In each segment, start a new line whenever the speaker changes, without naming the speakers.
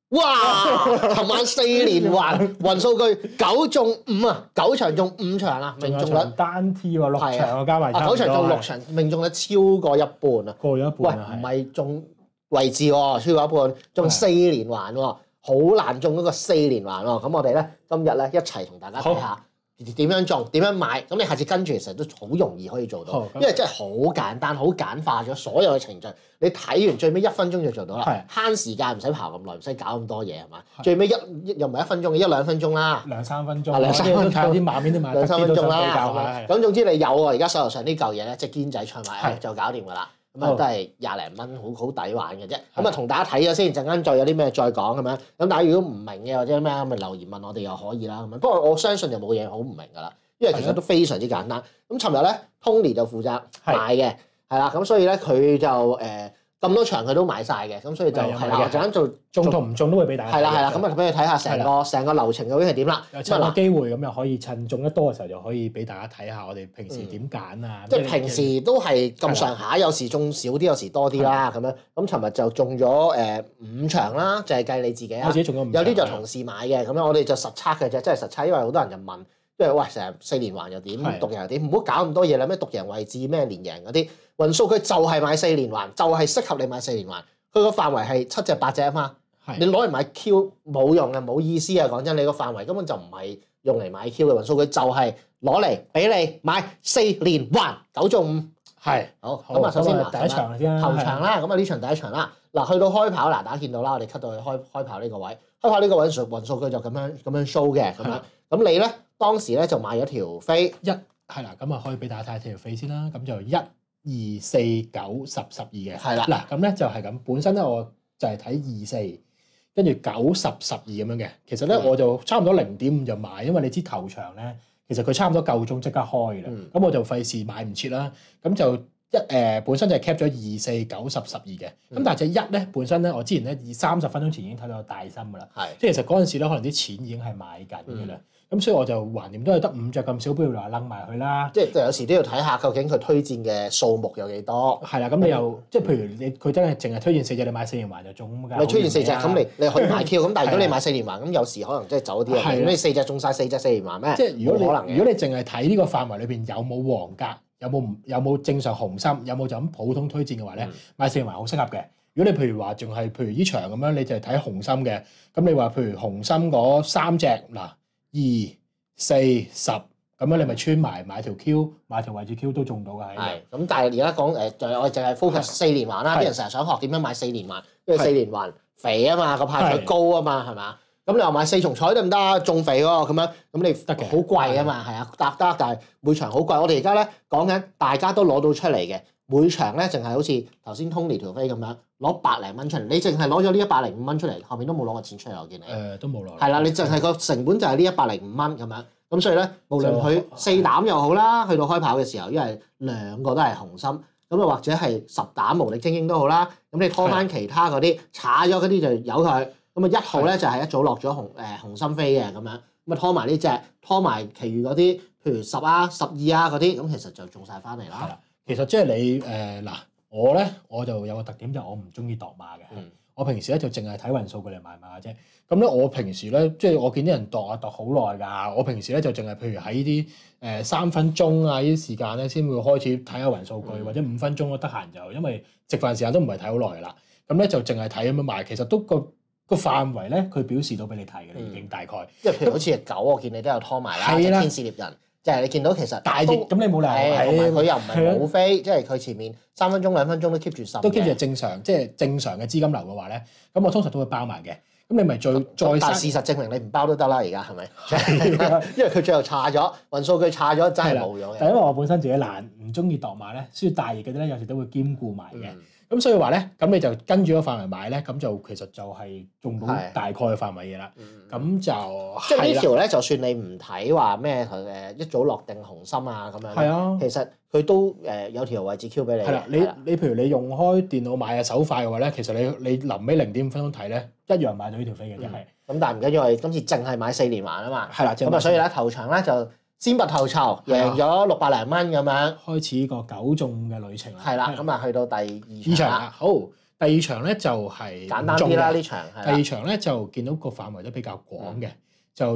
哇！琴晚4連環運數據9中5啊，9場中5場啊，命中率
單 T 喎，6場加埋
9場中6場，命中率超過一半啊！
過咗一
喂，
半啊，
唔係中位置喎，超過一半，中4連環喎，好難中嗰個4連環喎。咁我哋咧今日咧一齊同大家睇下點樣中，點樣買。咁你下次跟住其實都好容易可以做到，因為真係好簡單，好簡化咗所有嘅程序。你睇完最尾1分鐘就做到啦，慳時間，唔使刨咁耐，唔使搞咁多嘢係嘛？最尾又唔係1分鐘，1、2分鐘啦
，2-3分鐘，
2-3分鐘，
睇啲馬面都買得
2-3分鐘
啦。
咁總之你有喎，而家手頭上呢嚿嘢咧，即係堅仔唱埋就搞掂㗎啦。咁啊都係20零蚊，好抵玩嘅啫。咁啊同大家睇咗先，陣間再有啲咩再講咁樣。咁大家如果唔明嘅或者咩咁，咪留言問我哋又可以啦。咁樣不過我相信就冇嘢好唔明㗎啦，因為其實都非常之簡單。咁尋日咧 Tony 就負責買嘅，係啦。咁所以咧佢就咁多場佢都買晒嘅，咁所以就係啦，陣間做
中同唔中都會俾大家睇。
係啦，咁啊俾你睇下成個流程究竟係點啦。
趁個機會咁又可以趁中得多嘅時候，就可以俾大家睇下我哋平時點揀啊。
即係平時都係咁上下，有時中少啲，有時多啲啦咁樣。咁尋日就中咗5場啦，就係計你自己啊。
我自己中咗5場。
有啲就同事買嘅，咁樣我哋就實測嘅啫，即係實測，因為好多人就問。即係喂，成日4連環又點，獨贏又點，唔好搞咁多嘢啦。咩獨贏位置，咩連贏嗰啲，運數佢就係買4連環，就係適合你買4連環。佢個範圍係7隻8隻啊嘛。你攞嚟買 Q 冇用嘅，冇意思啊！講真，你個範圍根本就唔係用嚟買 Q 嘅，運數佢就係攞嚟俾你買4連環9中5。
係
好咁啊！首先
第一場先
頭場啦，咁啊呢場第一場啦。嗱，去到開跑嗱，大家見到啦，我哋 cut 到去開跑呢個位，開跑呢個位運數據就咁樣 show 嘅咁樣。咁你咧當時咧就買咗條飛
係啦，咁啊可以俾大家睇下條飛先啦。咁就1、2、4、9、10、12嘅。係啦。嗱，咁咧就係咁，本身咧我就係睇2、4，跟住9、10、12咁樣嘅。其實咧我就差唔多0.5就買，因為你知頭場咧，其實佢差唔多夠鐘即刻開嘅啦。咁我就費事買唔切啦。咁就本身就係 cap 咗2、4、9、10、12嘅。咁但係隻1咧本身咧，我之前咧30分鐘前已經睇到有大心㗎啦。即係其實嗰陣時咧，可能啲錢已經係買緊㗎啦。咁所以我就橫掂都係得5隻咁少，不如話擸埋佢啦。
即係有時都要睇下究竟佢推薦嘅數目有幾多。
係啦，咁你又即係譬如佢真係淨係推薦4隻，你買4連環就中㗎。
咪推薦4隻，咁你可以買 Q。咁但係如果你買4連環，咁有時可能真係走啲啊。咁你4隻中晒4隻4連環咩？
即係如果你淨係睇呢個範圍裏邊有冇黃格，有冇正常紅心，有冇就咁普通推薦嘅話咧，買4連環好適合嘅。如果你譬如話仲係譬如呢場咁樣，你就係睇紅心嘅，咁你話譬如紅心嗰3隻嗱2、4、10咁樣，你咪穿埋買條 Q， 買條位置 Q 都中到㗎。
係咁，但係而家講我哋淨係 focus 4連環啦。啲人成日想學點樣買4連環，因為4連環肥啊嘛，個派率高啊嘛，係嘛？咁你話買4重彩得唔得？中肥喎咁樣，咁你得嘅，好貴啊嘛，係啊，得，但係每場好貴。我哋而家咧講緊大家都攞到出嚟嘅，每場咧淨係好似頭先 Tony 條飛咁樣攞百零蚊出嚟，你淨係攞咗呢105蚊出嚟，後面都冇攞過錢出嚟，我見你。都冇攞。係啦，你淨係個成本就係呢105蚊咁樣。咁所以咧，無論佢4膽又好啦，去到開跑嘅時候，因為2個都係紅心，咁啊或者係10膽無力精英都好啦，咁你拖翻其他嗰啲，炒咗嗰啲就由佢。咁啊1號咧就係一早落咗紅心飛嘅咁樣，咁啊拖埋呢隻，拖埋其餘嗰啲，譬如10啊、12啊嗰啲，咁其實就中晒翻嚟啦。係啦，
其實即係你嗱，我咧我就有個特點就係我唔中意度馬嘅。我平時咧就淨係睇運數據嚟買馬啫。咁咧我平時咧即係我見啲人度好耐㗎。我平時咧就淨係譬如喺啲3分鐘啊呢啲時間咧先會開始睇下運數據，或者5分鐘我得閒就因為食飯時間都唔係睇好耐㗎啦。咁咧就淨係睇咁樣買，其實都個範圍咧佢表示到俾你睇嘅啦，已經大概。
即係譬如好似9，我見你都有拖埋啦，即係天使獵人。即係你見到其實
大熱咁你冇理由
佢又唔係冇飛，即係佢前面3分鐘2分鐘都 keep 住10，
都 keep 住正常，即係正常嘅資金流嘅話咧，咁我通常都會包埋嘅。咁你咪再
但事實證明你唔包都得啦，而家係咪？因為佢最後差咗，運數據差咗真係冇咗嘅。
但係因為我本身自己懶，唔中意度馬咧，所以大熱嗰啲咧有時都會兼顧埋嘅。咁所以話咧，咁你就跟住個範圍買咧，咁就其實就係中到大概嘅範圍嘢啦。咁就
即係呢條咧，就算你唔睇話咩佢一早落定紅心啊咁樣，
係啊，
其實佢都有條位置 Q 俾你。
係啦，你譬如你用開電腦買手快嘅話咧，其實你臨尾0.5分鐘睇咧，一樣買到呢條飛嘅，真係。
咁但係唔緊要，我哋今次淨係買4連環啊嘛。
係啦，
咁啊，所以咧頭場咧就先拔頭籌，贏咗600零蚊咁樣，
開始個9中嘅旅程啦。
係啦，咁啊去到第2場啦。
好， 第二場咧就係
簡單啲啦，呢場。
第二場咧就見到個範圍都比較廣嘅，就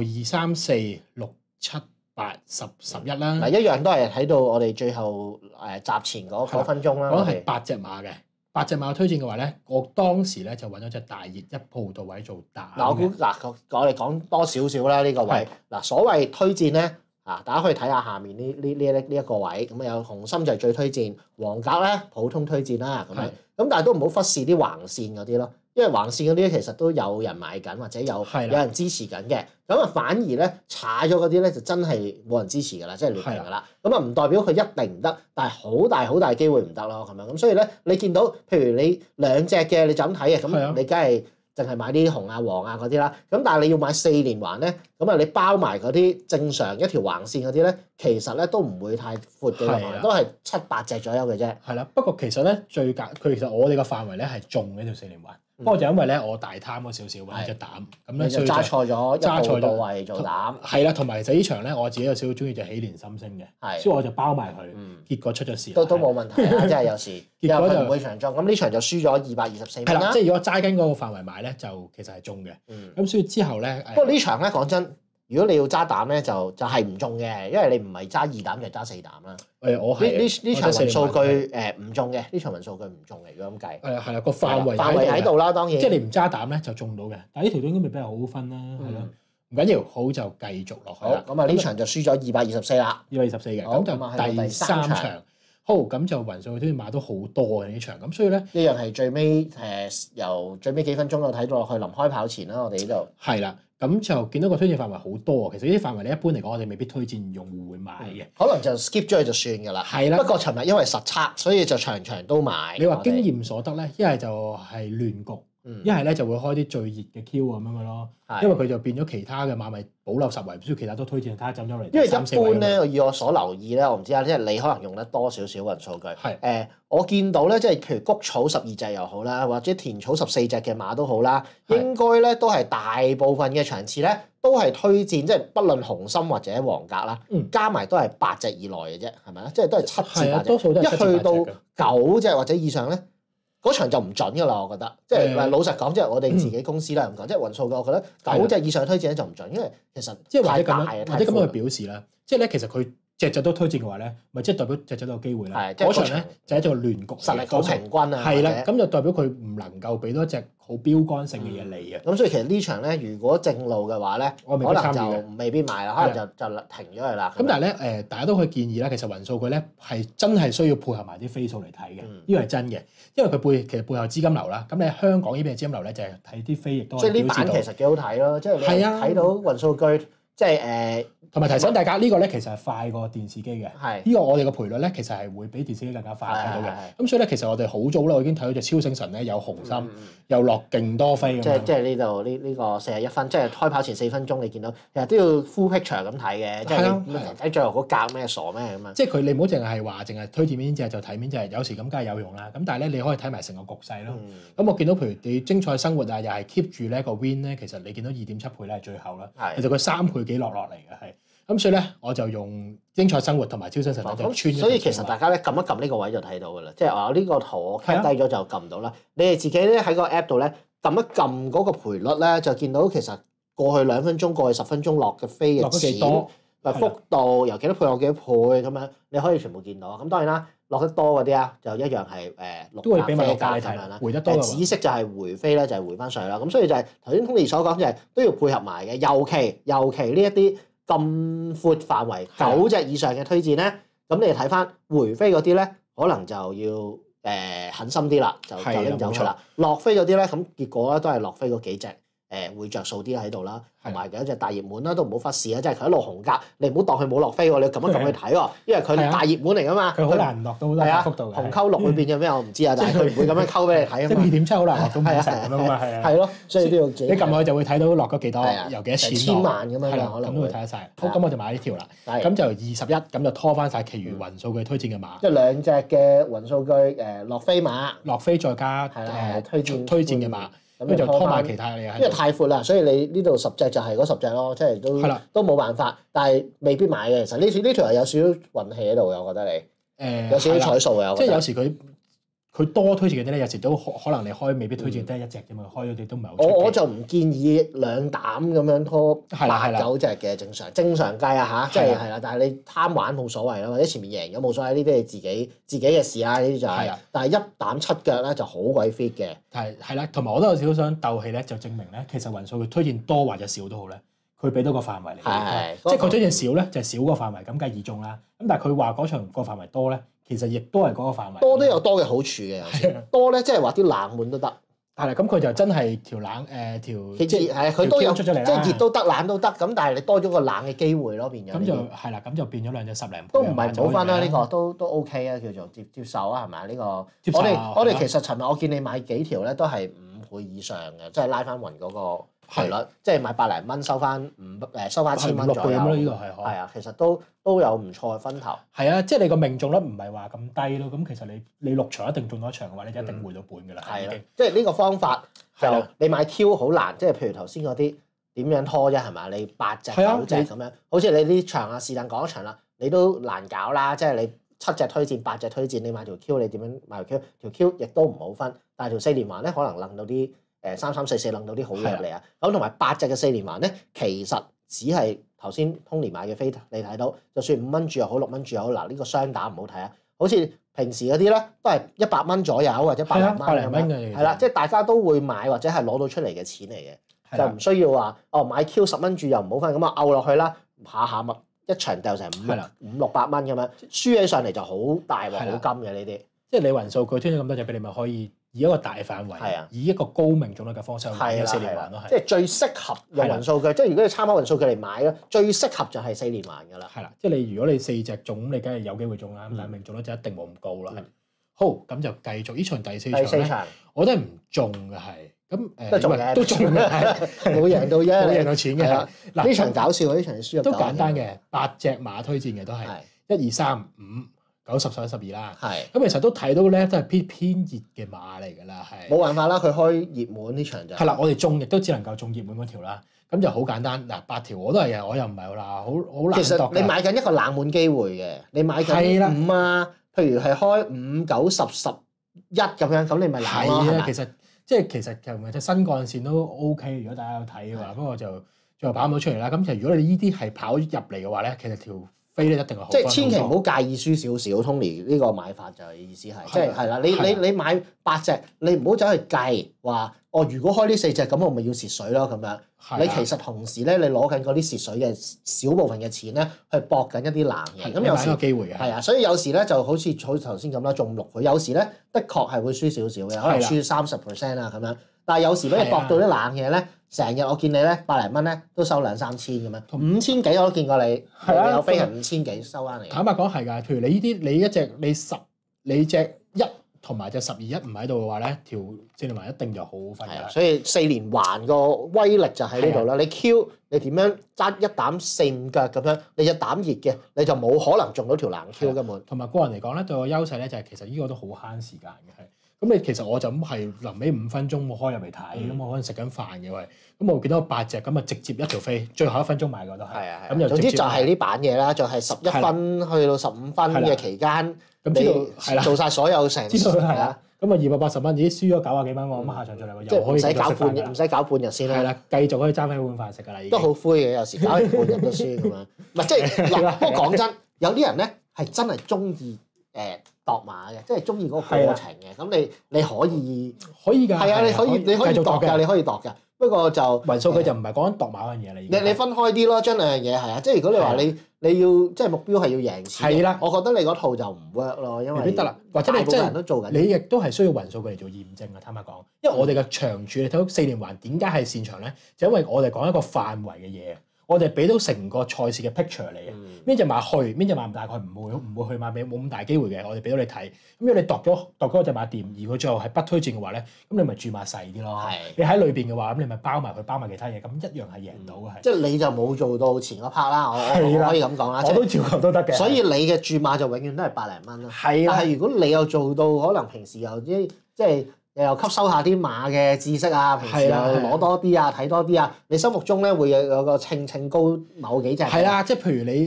2、3、4、6、7、8、10、11啦。
嗱，一樣都係睇到我哋最後集前嗰分鐘啦。
講係8隻馬嘅，8隻馬推薦嘅話咧，我當時咧就揾咗隻大熱一鋪到位做膽。
嗱，我估我哋講多少少啦呢個位。嗱，所謂推薦咧。大家可以睇下下面呢一個位，咁有紅心就係最推薦，黃格咧普通推薦啦，咁但係都唔好忽視啲橫線嗰啲咯，因為橫線嗰啲其實都有人買緊或者有人支持緊嘅，咁啊反而咧踩咗嗰啲咧就真係冇人支持㗎啦，即係劣評㗎啦，咁啊唔代表佢一定唔得，但係好大機會唔得咯，咁樣咁所以咧你見到譬如你兩隻嘅你就咁睇嘅，咁你梗係。淨係買啲紅啊黃啊嗰啲啦，咁但係你要買4連環咧，咁啊你包埋嗰啲正常一條橫線嗰啲咧，其實咧都唔會太闊嘅，都係7、8隻左右嘅啫。
係啦，不過其實咧佢其實我哋個範圍咧係中呢條4連環，不過就因為咧我大貪嗰少少揾隻膽，咁咧所以
揸錯咗一步到位做膽。
係啦，同埋其實呢場咧我自己有少少中意隻喜蓮心星嘅，所以我就包埋佢，結果出咗事。
都冇問題啊，即係有時結果就唔會長中，咁呢場就輸咗224蚊啦。
即係如果齋緊嗰個範圍買咧，就其實係中嘅。咁所以之後咧，
不過呢場咧講真，如果你要揸膽咧，就係唔中嘅，因為你唔係揸2膽就揸4膽啦。
我係
呢場運數據唔中嘅，呢場運數據唔中嚟，如果咁計。
係啦，個範圍
喺度啦，當然。
即係你唔揸膽咧就中到嘅，但係呢條都應該未必係好分啦，係咯。唔緊要，好就繼續落去啦。
咁啊呢場就輸咗224啦
，224嘅。咁就第三場。好，咁就雲數據推薦馬都好多嘅呢場，咁所以咧
呢樣係最尾由最尾幾分鐘就睇到落去臨開跑前啦，我哋呢度
係啦，咁就見到個推薦範圍好多，其實呢啲範圍咧一般嚟講我哋未必推薦用戶會買嘅，
可能就 skip 咗佢就算㗎啦。係啦，不過尋日因為實測，所以就場場都買。
你話經驗所得咧，一係就係亂局，一係咧就會開啲最熱嘅 Q 咁樣嘅咯，因為佢就變咗其他嘅馬咪保留10圍，所以其他都推薦，睇下走咗嚟。
因為一般咧，以我所留意咧，我唔知啊，即係你可能用得多少少運數據。我見到咧，即係譬如谷草12隻又好啦，或者田草14隻嘅馬都好啦，應該咧都係大部分嘅場次咧都係推薦，即係不論紅心或者黃格啦，加埋都係8隻以內嘅啫，係咪咧？即係都係7至8隻。
多數都係
一去到9隻或者以上咧。嗰場就唔準㗎啦，我覺得，即係老實講，即係我哋自己公司啦咁講，即係運數據，我覺得9隻以上推薦咧就唔準，因為其實
即係
太大啊，
或者咁樣去表示啦，即係咧其實佢隻隻都推薦嘅話咧，咪即係代表隻隻都有機會啦。嗰場咧就係一個亂局，
實力好平均啊。
係啦，咁就代表佢唔能夠俾多一隻好標杆性嘅嘢你嘅。
咁所以其實呢場咧，如果正路嘅話咧，可能就未必買啦，可能就停咗佢啦。
咁但係咧大家都可以建議啦，其實雲數據咧係真係需要配合埋啲飛數嚟睇嘅，呢個係真嘅，因為佢其實背後資金流啦。咁你香港呢邊嘅資金流咧就係睇啲飛，亦都
所以呢版其實幾好睇咯，即係你睇到雲數據。即係
同埋提醒大家呢個咧其實係快過電視機嘅。呢個我哋嘅賠率咧其實係會比電視機更加快睇到嘅。咁所以咧其實我哋好早啦，我已經睇到隻超星神咧有紅心，又落勁多飛咁樣。
即係呢度呢個41分，即係開跑前4分鐘，你見到其實都要 full picture 咁睇嘅。即係你睇最後嗰格咩傻咩咁啊！
即係佢你唔好淨係話淨係推薦邊隻就睇邊隻，有時咁梗係有用啦。咁但係咧你可以睇埋成個局勢咯。咁我見到譬如你精彩生活啊，又係 keep 住呢個 win 咧，其實你見到2.7倍咧係最後啦。其實佢3倍幾落嚟嘅係。咁所以咧，我就用精彩生活同埋超星神就穿咗。
所以其實大家咧撳一撳呢個位就睇到㗎啦，即係我呢個圖我 cut 低咗就撳唔到啦。你哋自己咧喺個 app 度咧撳一撳嗰個賠率咧，就見到其實過去2分鐘、過去10分鐘落嘅飛嘅錢、幅度由幾多倍落幾多倍咁樣，你可以全部見到。咁當然啦，落得多嗰啲啊，就一樣係
都會俾埋
飛價咁樣啦。回得多紫色就係回飛咧，就係回翻上啦。咁所以就係頭先 Tony 所講，就係都要配合埋嘅，尤其呢一啲。咁闊範圍9隻以上嘅推薦咧，咁你哋睇翻回飛嗰啲咧，可能就要狠心啲啦，就拎走佢啦。落飛嗰啲咧，咁結果咧都係落飛嗰幾隻會着數啲喺度啦，同埋有一隻大熱門啦，都唔好忽視啊！即係佢一路紅格，你唔好當佢冇落飛喎，你要撳一撳去睇喎，因為佢大熱門嚟噶嘛。佢
好難落到好大幅度嘅。
紅溝6會變咗咩？我唔知啊，但係佢唔會咁樣溝俾你睇啊嘛。
即係2.7好難落到5成咁樣嘛，係啊。
係咯，所以都要自己。
你撳落去就會睇到落咗幾多，由幾多錢
千萬咁樣可能。
咁都會睇得晒。好，咁我就買呢條啦。咁就21，咁就拖翻晒其餘雲數據推薦嘅馬。
即係2隻嘅雲數據落飛馬，
落飛再加推薦嘅馬。咁就拖埋其他嘅嘢，
因為太闊啦，所以你呢度10隻就係嗰10隻咯，即係都冇辦法，但係未必買嘅。其實呢條係有少少運氣喺度嘅，我覺得你有少少彩數嘅。
即係有時佢佢多推薦嘅啲咧，有時都可能你開未必推薦得一隻啫嘛，開咗啲都唔係好。
我就唔建議兩膽咁樣拖8、9隻嘅正常計啊嚇，即係啦。但係你貪玩冇所謂啦，或者前面贏咗冇所謂，呢啲係自己嘅事啦，呢啲就係。但係一膽7腳咧就好鬼 fit 嘅。
係啦，同埋我都有少少想鬥氣咧，就證明咧，其實雲數佢推薦多或者少都好咧，佢俾到個範圍嚟。即係佢推薦少咧，就係少個範圍，咁計易中啦。咁但係佢話嗰場個範圍多咧。其實亦都係嗰個範圍，
多都有多嘅好處嘅。有時多咧，即係話啲冷門都得。
係啦，咁佢就真係條冷條，
即係佢都有
出咗嚟啦。
即係熱都得，冷都得。咁但係你多咗個冷嘅機會咯，變咗。
咁就係啦，咁就變咗兩隻10零倍。
都唔係冇分啦，呢個都 OK 啊，叫做接受啊，係咪啊？呢個我哋其實尋日我見你買幾條咧，都係5倍以上嘅，即係拉翻勻嗰個賠率，即係買百零蚊收翻1000蚊左右。
呢個係
啊，其實都有唔錯嘅分頭。
係啊，即係你個命中率唔係話咁低咯。咁其實你6場一定中咗一場嘅話，你就一定回到本㗎啦。
係啦，即係呢個方法就你買 Q 好難，即係譬如頭先嗰啲點樣拖啫，係咪？你8隻9隻咁樣，好似你呢場啊，是但講一場啦，你都難搞啦。即係你7隻推薦8隻推薦，你買條 Q 你點樣買條 Q？條 Q 亦都唔好分，但係條4連環咧可能掕到啲3344掕到啲好藥嚟啊。咁同埋8隻嘅4連環咧，其實只係頭先 Tony 買嘅飛，你睇到，就算5蚊注又好6蚊注又好，嗱呢個雙打唔好睇啊。好似平時嗰啲咧都係100蚊左右或者100零蚊嘅，係啦，即係大家都會買或者係攞到出嚟嘅錢嚟嘅，就唔需要話買 Q 10蚊注又唔好分，咁啊摳落去啦，下咪一場掉成500-600蚊咁樣，輸起上嚟就好大鑊好金嘅呢啲。
即係你雲數據推咗咁多隻俾你，咪可以以一個大範圍，以一個高命中率嘅方式去買4連環咯，
即係最適合用雲數據。即係如果你參考雲數據嚟買咧，最適合就係4連環㗎啦。
係啦，即係如果你4隻中，你梗係有機會中啦。但係命中率就一定冇咁高啦。好，咁就繼續呢場第4場，我都係唔中嘅係。咁都中嘅，
冇贏到啫，
冇贏到錢嘅。
嗱呢場搞笑，呢場輸入
都簡單嘅，8隻馬推薦嘅都係1、2、3、5、9、10、11、12啦。咁其實都睇到咧，都係偏熱嘅馬嚟㗎啦，係。
冇辦法啦，佢開熱門呢場就係
啦，我哋中亦都只能夠中熱門嗰條啦。咁就好簡單，嗱8條我都係嘅，我又唔係好難度。
其實你買緊一個冷門機會嘅，你買緊5啊，譬如係開5、9、10、11咁樣，咁你咪冷咯。
係啊，其實其實隻新幹線都 OK，如果大家有睇嘅話，不過就最後跑唔到出嚟啦。咁其實如果你呢啲係跑入嚟嘅話咧，其實條飛咧一定係好。
即係千祈唔好介意輸少少 ，Tony 呢個買法就係意思係，即係係啦，你買8隻，你唔好走去計話，如果開呢4隻咁，我咪要蝕水咯咁樣。你其實同時咧，你攞緊嗰啲蝕水嘅少部分嘅錢咧，去搏緊一啲冷嘅。咁有時
有機會嘅。
係啊，所以有時咧就好似頭先咁啦，中6倍，有時咧的確係會輸少少嘅，可能輸30% 啊咁樣。但係有時俾你搏到啲冷嘢咧，成日我見你咧100零蚊咧都收2、3千咁樣，5000幾我都見過你，你有飛係5000幾收翻嚟。
坦白講係㗎，譬如你呢啲你隻1同埋隻12、1唔喺度嘅話咧，條4連環一定就好分㗎。
所以4連環個威力就喺呢度啦。你 Q 你點樣揸一膽4、5腳咁樣，你隻膽熱嘅你就冇可能中到條冷 Q 根本。
同埋個人嚟講咧，對我優勢咧就係其實呢個都好慳時間嘅係。咁你其實我就咁係臨尾5分鐘我開入嚟睇，咁我可能食緊飯嘅喂，咁我見到8隻咁啊，直接一條飛，最後1分鐘買嘅都係。咁就
總之就係呢版嘢啦，就係11分去到15分嘅期間，
咁知道
做晒所有成。
知道係啦。咁啊280蚊，已經輸咗90幾蚊喎，咁下場再嚟又可以
唔使搞半日先啦。
係啦，繼續可以揸翻碗飯食㗎啦。
都好灰嘅，有時搞完半日都輸咁樣。唔係即係嗱，不過講真，有啲人咧係真係中意度馬嘅，即係中意嗰個過程嘅。咁你可以㗎。係啊，你可以度㗎，你可以度㗎。不過就
雲數佢就唔係講緊度馬嗰樣嘢啦。
你分開啲咯，將兩樣嘢係啊。即係如果你話你要即係目標係要贏錢，係啦。我覺得你嗰套就唔 work 咯，因為
得啦。或者你
大部分人都做緊。
你亦都係需要雲數據嚟做驗證啊。坦白講，因為我哋嘅長處，你睇到4連環點解係擅長咧？就因為我哋講一個範圍嘅嘢。我哋俾到成個賽事嘅 picture 嚟嘅，邊隻馬去，邊隻馬大概唔會去馬尾，冇咁大機會嘅。我哋俾到你睇，咁如果你度嗰隻馬掂，而佢最後係不推薦嘅話咧，咁你咪注碼細啲咯。你喺裏邊嘅話，咁你咪包埋佢，包埋其他嘢，咁一樣係贏到嘅。
即係你就冇做到前嗰 part 啦，我可以咁講啦。
我都照舊都得嘅。
所以你嘅注碼就永遠都係百零蚊啦。
係
但係如果你有做到，可能平時又即係。又吸收下啲馬嘅知識啊，平時又攞多啲啊，睇多啲啊，你心目中咧會有個稱高某幾隻。
係啦，即係譬如你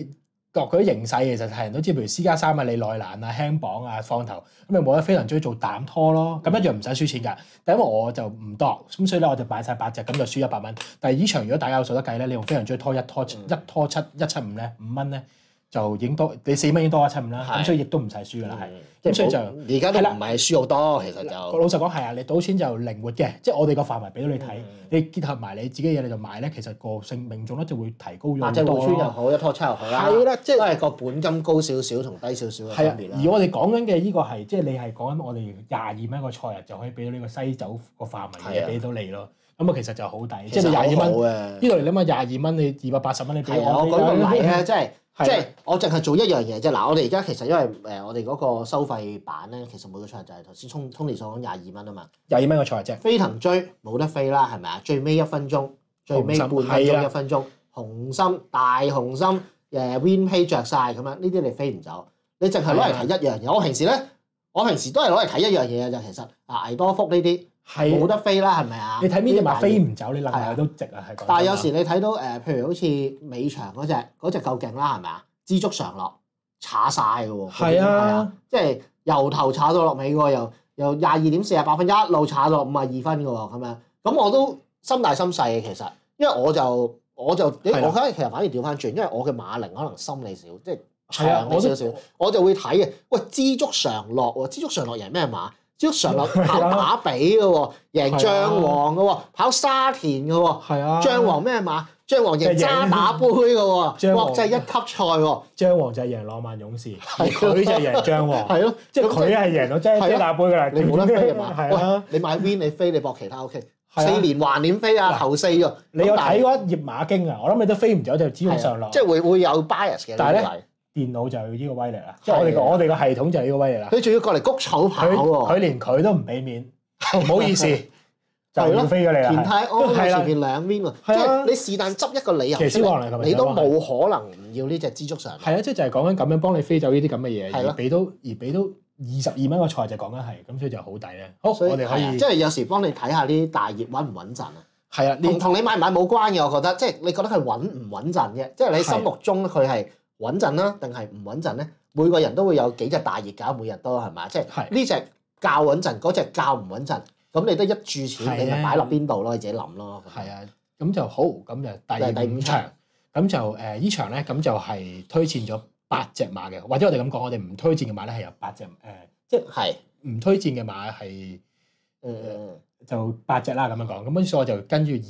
佢啲形勢其實係人都知，譬如私家衫啊、你內欄啊、輕磅啊、放頭，咁咪冇得飛輪追做膽拖咯，咁一樣唔使輸錢㗎。但因為我就唔度，咁所以咧我就擺晒8隻，咁就輸100蚊。但係呢場如果大家有數得計咧，你用飛輪追拖一拖175咧5蚊咧。就已經多，你4蚊已經多175啦，咁所以亦都唔使輸㗎啦，係。咁所以就
而家都唔係輸好多，其實就
老實講係啊，你賭錢就靈活嘅，即係我哋個範圍俾到你睇，你結合埋你自己嘢你就買咧，其實個命中率就會提高咗好多咯。8隻互村又好，一拖七又好啦。係啦，即係都係個本金高少少同低少少嘅分別啦。 而我哋講緊嘅呢個係即係你係講緊我哋22蚊個賽日就可以俾到呢個西酒個範圍嘅嘢俾到你咯。咁啊，其實就好抵，即係你22蚊。呢度你諗下22蚊，你280蚊你俾我。
我舉個例咧，即係我淨係做一樣嘢啫。嗱，我哋而家其實因為我哋嗰個收費版咧，其實每個賽日就係頭先Tony所講22蚊啊嘛。
22蚊個賽日啫。
飛騰追冇得飛啦，係咪啊？最尾1分鐘，最尾半分鐘1分鐘，紅心大紅心win pay 着晒咁樣，呢啲你飛唔走。你淨係攞嚟睇一樣嘢。我平時都係攞嚟睇一樣嘢嘅啫。其實危多福呢啲冇得飛啦，係咪啊？
你睇邊隻馬飛唔走，你諗下都值啊，係講。
但係有時你睇到譬如好似尾場嗰隻夠勁啦，係咪啊？知足常樂，炒晒嘅喎。
係啊，
即係由頭炒到落尾喎，由22.48分一路炒到52分嘅喎，咁樣。咁我都心大心細嘅其實，因為我覺得其實反而調翻轉，因為我嘅馬齡可能深你少，即係長你少少，我就會睇嘅。喂，知足常樂喎，知足常樂贏咩馬？知足常樂跑打比嘅喎，贏將王嘅喎，跑沙田嘅喎，將王咩馬？將王贏渣打杯嘅喎，國際1級賽喎。
將王就係贏浪漫勇士，佢就係贏將王。
係咯，
即係佢係贏到渣打杯㗎啦。
你冇得飛啊嘛？
係啊，
你買 win 你飛，你搏其他 OK。4連環點飛啊？頭4喎。
你有睇過一頁馬經啊？我諗你都飛唔走就知足常樂。
即係會有 bias 嘅。
但係咧，電腦就呢個威力啦，即係我哋個系統就係呢個威力啦。
佢仲要過嚟谷草跑喎。
佢連佢都唔俾面，唔好意思。就要飛咗你啦，
田泰安前面2 win 喎，即係你是但執一個理由，你都冇可能唔要呢隻知足常樂。
係啊，即係就係講緊咁樣幫你飛走呢啲咁嘅嘢，而俾到22蚊個賽就講緊係，咁所以就好抵咧。好，我哋可以
即係有時幫你睇下啲大熱穩唔穩陣啊。
係啊，
同你買唔買冇關嘅，我覺得，即係你覺得佢穩唔穩陣啫。即係你心目中佢係穩陣啦，定係唔穩陣咧？每個人都會有幾隻大熱搞，每日都係咪？即係呢隻較穩陣，嗰隻較唔穩陣。咁你都一注錢，你咪擺落邊度咯？你自己諗咯。
係啊，咁就好，咁就第5場，咁就呢場咧，咁就係推薦咗8隻馬嘅，或者我哋咁講，我哋唔推薦嘅馬咧係有8隻，即係唔推薦嘅馬係就8隻啦咁樣講。咁所以我就跟住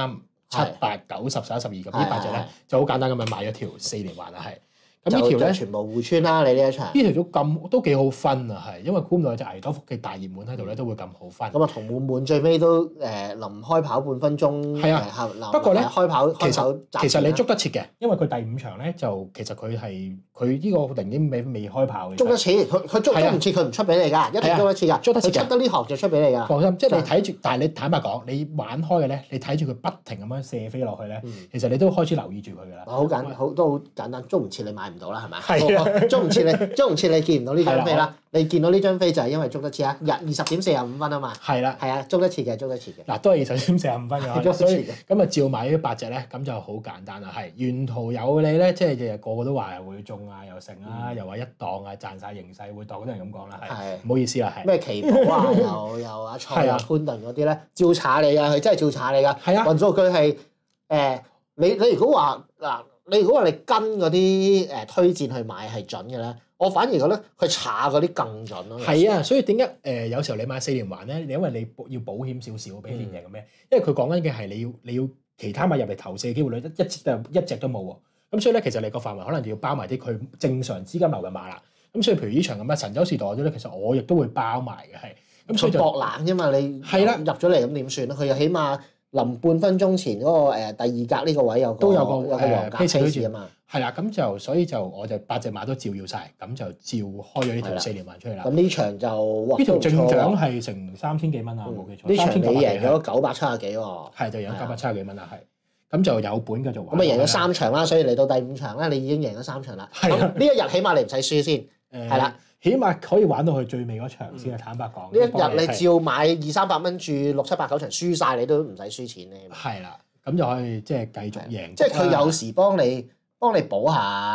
2、3、7、8、9、10、11、12咁呢8隻咧，就好簡單咁樣買咗條4連環啦，係。咁呢條咧
全部互村啦，你呢一場
呢條都幾好分啊，係因為估唔到有隻危多福嘅大熱門喺度咧，都會咁好分。
咁啊，同滿最尾都臨開跑半分鐘。
係啊，不過咧
開跑
其實你捉得切嘅，因為佢第5場咧就其實佢呢個定點未開跑嘅。
捉得切，佢捉唔切，佢唔出俾你㗎，一定捉得切㗎。捉得切，佢出得呢行就出俾你㗎。
放心，即係你睇住，但係你坦白講，你玩開嘅咧，你睇住佢不停咁樣射飛落去咧，其實你都開始留意住佢㗎啦。
都好簡單，捉唔切你買唔到啦，係咪？
係啊，
捉唔切你見唔到呢張飛啦。你見到呢張飛就係因為捉得切啊，20.45分啊嘛。
係啦，
係啊，捉得切嘅。
嗱，都係20.45分嘅，所以咁啊照買呢8隻咧，咁就好簡單啦。係沿途有你咧，即係日日個個都話會中啊，又成啊，又話一檔啊，賺晒形勢會檔，嗰啲人咁講啦，係唔好意思啦，係
咩奇寶啊，又阿蔡啊潘頓嗰啲咧，照炒你啊，佢真係照炒你㗎。係啊，運數據係你如果話嗱。你如果話你跟嗰啲推薦去買係準嘅咧，我反而覺得佢查嗰啲更準咯。
係啊，所以點解有時候你買4連環咧？因為你要保險少少俾連贏嘅咩？因為佢講緊嘅係你要其他買入嚟投射嘅機會率一隻都冇喎。咁所以咧，其實你個範圍可能就要包埋啲佢正常資金流嘅馬啦。咁所以譬如呢場咁嘅神州時代嗰啲咧，其實我亦都會包埋嘅，係。咁所以就
博冷啫嘛，你係啦入咗嚟咁點算咧？佢又起碼。臨半分鐘前嗰個第2格呢個位都有個黃格飛住啊嘛，
係啦，咁就所以就我就8隻馬都照要晒，咁就照開咗呢條4連環出嚟啦。
咁呢場就
呢條正獎係成3000幾蚊啊，冇記錯。
呢場你贏咗970幾喎，
係就贏咗970幾蚊啊，係。咁就有本繼續玩。
咁啊贏咗3場啦，所以嚟到第5場咧，你已經贏咗3場啦。咁呢一日起碼你唔使輸先，係啦。
起碼可以玩到去最尾嗰場先啊！坦白講，
呢一日你照買200-300蚊注6、7、8、9場輸晒，你都唔使輸錢咧。
係啦，咁就可以即係繼續贏。
即係佢有時幫你補下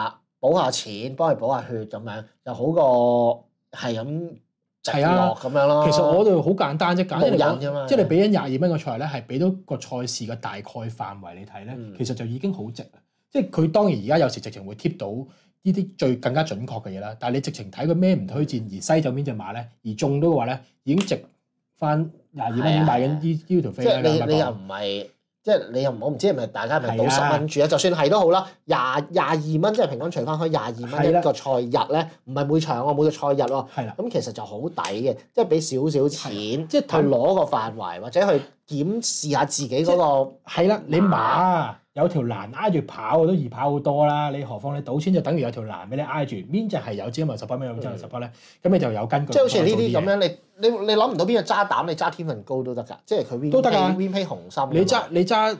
補下錢，幫佢補下血咁樣，就好過係咁直落咁樣咯。
其實我哋好簡單啫，簡單嚟
講
即係你俾緊22蚊個賽咧，係俾到個賽事嘅大概範圍你睇咧，其實就已經好值啦。即係佢當然而家有時直情會貼到呢啲更加準確嘅嘢啦，但係你直情睇佢咩唔推薦而篩走邊隻馬咧，而中到嘅話咧，已經值翻22蚊已經買緊呢條飛啦。
即係你又唔係。即係你又我唔知係咪大家係咪賭10蚊注啊？就算係都好啦，22蚊即係平均除翻開22蚊一個賽日咧，唔係每場喎，每個賽日喎。
係啦，
咁其實就好抵嘅，即係俾少少錢，即係去攞個範圍或者去檢視下自己嗰個。係啦，
你馬有條欄挨住跑都易跑好多啦，你何況你賭錢就等於有條欄俾你挨住，邊隻係有支咪10%，邊有支咪10%咧？咁你就有根據。
即係好似呢啲咁樣，你諗唔到邊個揸膽，你揸天分高都得㗎，即係佢
都得㗎。
Win Pay 紅心。
你揸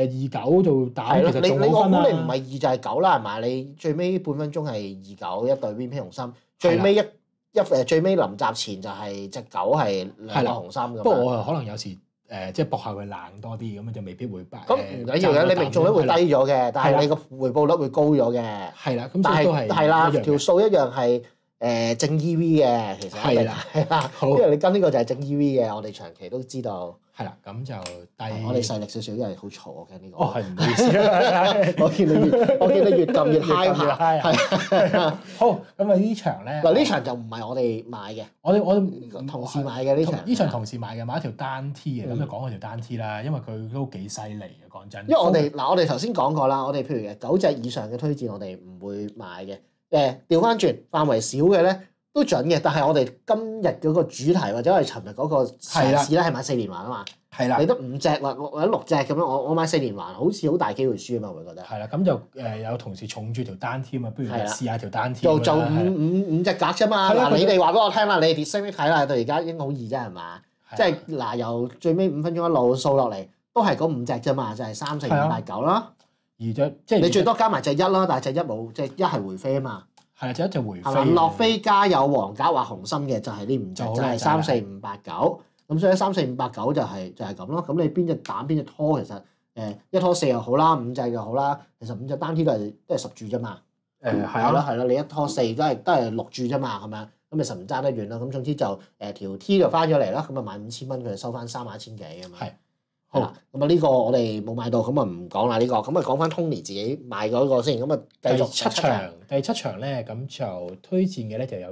29做膽，其實仲好分啦。
我估你唔係2就係9啦，係嘛？你最尾半分鐘係29一對 Win Pay 紅心，最尾最尾臨閘前就係隻9係兩個紅心咁。
不過我可能有時。即係搏下佢冷多啲，咁樣就未必會敗。
咁唔緊要嘅，你命中率會低咗嘅，但係你個回報率會高咗嘅。
係啦，咁所以都係
啦，條數一樣係正 EV 嘅，其實係啦，因為你跟呢個就係正 EV 嘅，我哋長期都知道。
係啦，咁就
我哋細力少少，因為好嘈我嘅呢個。
哦，係唔好意思，
我見你越撳越 high 下。係
好，咁啊呢場咧，
嗱呢場就唔係我哋買嘅，我同事買嘅呢場。
呢場同事買嘅，買一條單 T 嘅，咁就講佢條單 T 啦，因為佢都幾犀利嘅，講真。
因為我哋頭先講過啦，我哋譬如9隻以上嘅推薦，我哋唔會買嘅。調翻轉範圍少嘅咧。都準嘅，但係我哋今日嗰個主題或者我哋尋日嗰個嘗試咧係買4連環啊嘛，
係啦，
你得5隻或者6隻咁樣，我買4連環好似好大機會輸啊嘛，我會覺得。
係啦，咁就有同事重住條單添啊，不如試下條單添。
就五隻格啫嘛，嗱你哋話俾我聽啦，你哋識唔識睇啦？到而家已經好易啫係嘛？即係嗱由最尾5分鐘一路掃落嚟，都係嗰5隻啫嘛，就係3、4、5、8、9啦。
而即係
你最多加埋隻1啦，但係隻1冇，隻1係回飛啊嘛。
係啊，就一隻回飛。
係嘛？落飛加有黃格或紅心嘅就係呢5隻，就係3、4、5、8、9。咁所以3、4、5、8、9就係咁咯。咁你邊隻膽邊隻拖其實一拖4又好啦，5隻又好啦。其實5隻單 T 都係10注啫嘛。係啦，你一拖4都係6注啫嘛，係咪啊？咁你實唔爭得遠啦。咁總之就條 T 就翻咗嚟啦。咁啊買5000蚊，佢就收翻31000幾咁嘛。係。好啦，咁啊呢個我哋冇買到，咁啊唔講啦呢個。咁啊講翻 Tony 自己買嗰個先。咁啊繼續
第七場咧，咁就推薦嘅咧就有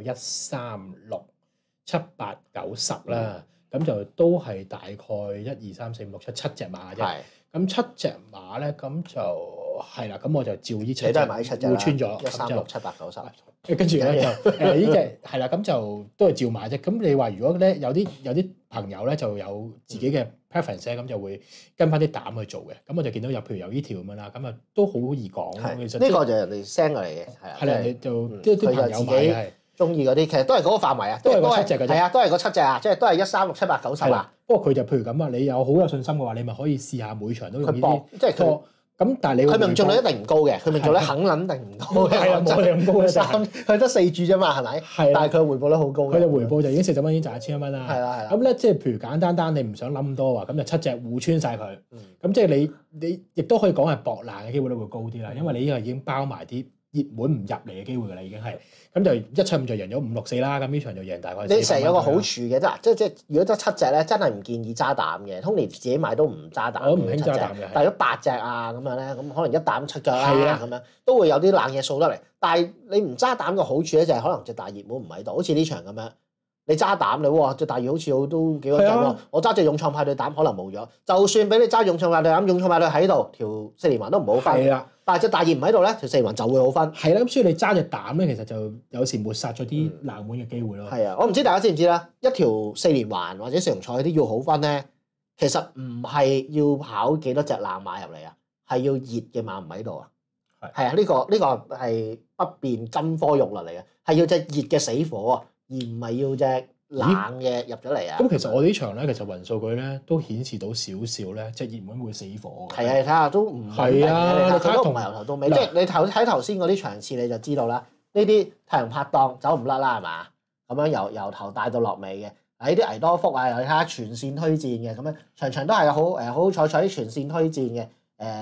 1、3、6、7、8、9、10啦。咁就都係大概1、2、3、4、5、6、7隻馬啫。係。咁7隻馬咧，咁就係啦。咁我就照呢7隻。
你都係買呢7隻啦。
換穿咗
1、3、6、7、8、9、10。
跟住咧就呢隻係啦，咁就都係照買啫。咁你話如果咧有啲朋友咧就有自己嘅 preference 咧，咁就會跟翻啲膽去做嘅。咁我就見到譬如有呢條咁樣啦，咁啊都好易講。其實
呢個就人哋 send 過嚟嘅，係啊。
係啦，你就啲朋友買係
中意嗰啲，其實都係嗰個範圍啊，
都係嗰7隻嘅啫。
係啊，都係嗰7隻啊，即係都係1、3、6、7、8、9、10啊。
不過佢就譬如咁啊，你有好有信心嘅話，你咪可以試下每場都用呢啲，
即係佢。
咁但係你
佢命中率一定唔高嘅，佢命中率肯定唔高嘅。
係啊，冇你咁高嘅。
佢得4注啫嘛，係咪？係。但係佢回報率好高嘅。
佢嘅回報就已經40蚊，已經賺1000蚊啦。
係啦係啦。
咁咧，即係譬如簡單單，你唔想諗咁多話，咁就7隻互穿晒佢。咁即係你亦都可以講係博爛嘅機會率會高啲啦，因為你呢個已經包埋啲熱門唔入嚟嘅機會㗎啦，已經係。咁就1、7、5就贏咗5、6、4啦。咁呢場就贏大概。
你成日有個好處嘅啫，即係如果得7隻咧，真係唔建議揸膽嘅。Tony 自己買都唔揸膽。
我唔興揸膽嘅。
但係如果8隻啊咁樣咧，咁可能一膽7腳啦咁樣，都會有啲冷嘢掃得嚟。但係你唔揸膽嘅好處咧，就係可能隻大熱門唔喺度，好似呢場咁樣。你揸膽你哇，隻大熱好似都幾穩陣喎。我揸隻勇創派對膽可能冇咗，就算俾你揸勇創派對膽，勇創派對喺度，條4連環都唔好分。係啦。但係隻大熱唔喺度咧，條4連環就會好分。係啦，
咁所以你揸隻膽咧，其實就有時抹殺咗啲冷門嘅機會咯。
係啊，我唔知大家知唔知啦？一條4連環或者4重賽啲要好分咧，其實唔係要跑幾多隻冷馬入嚟啊，係要熱嘅馬唔喺度啊。係啊，呢個係不變金科玉律嚟嘅，係要隻熱嘅死火啊，而唔係要隻冷嘅入咗嚟啊。
咁其實我哋呢場咧，其實雲數據咧都顯示到少少咧，隻熱門會死火。
係啊，你睇下都唔
係啊，
你睇都唔係由頭到尾，即係你睇頭先嗰啲場次你就知道啦。呢啲太陽拍檔走唔甩啦，係嘛？咁樣由頭帶到落尾嘅。嗱，呢啲維多福啊，又你睇下全線推薦嘅咁樣，場場都係好彩啲全線推薦嘅。